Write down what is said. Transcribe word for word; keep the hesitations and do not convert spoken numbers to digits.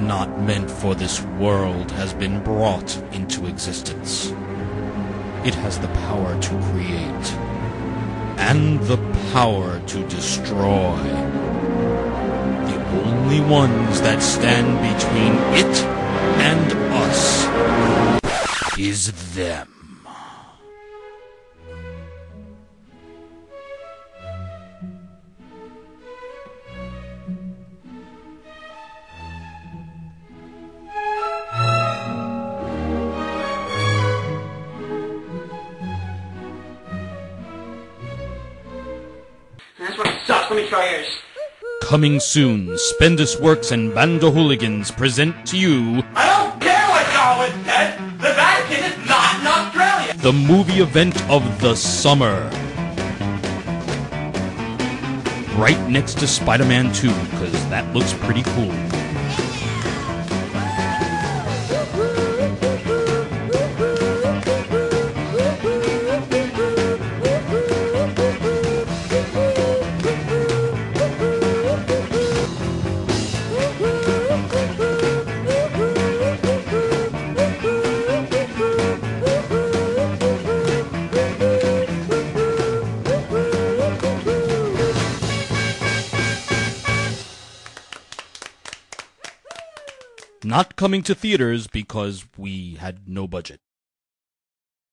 not meant for this world has been brought into existence. It has the power to create, and the power to destroy. The only ones that stand between it and us is them. This one sucks. Let me try yours. Coming soon, Spendus Works and Bando Hooligans present to you... I don't care what Darwin said! The Vatican is not in Australia! the movie event of the summer. Right next to Spider-Man two, because that looks pretty cool. Not coming to theaters because we had no budget.